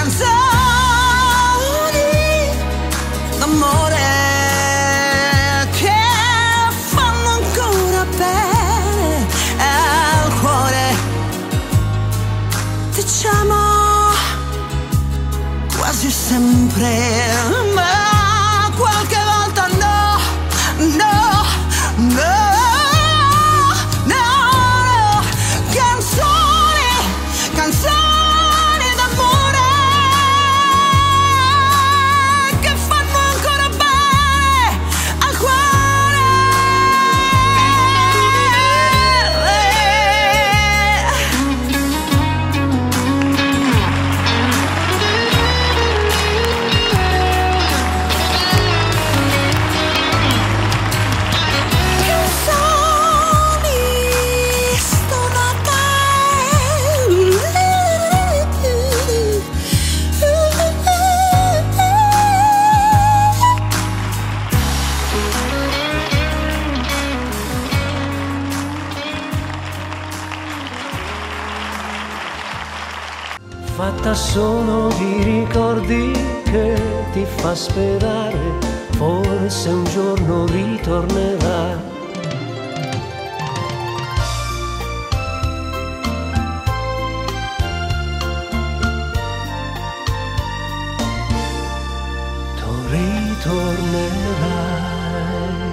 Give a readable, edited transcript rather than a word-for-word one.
d'amore che fanno ancora bene al cuore. Diciamo quasi sempre, ma qualche volta no, no, no. Canzoni d'amore che fanno ancora bene al cuore. Canzoni stonate. Fatta solo di ricordi che ti fa sperare, forse un giorno ritornerà. Tu ritornerai.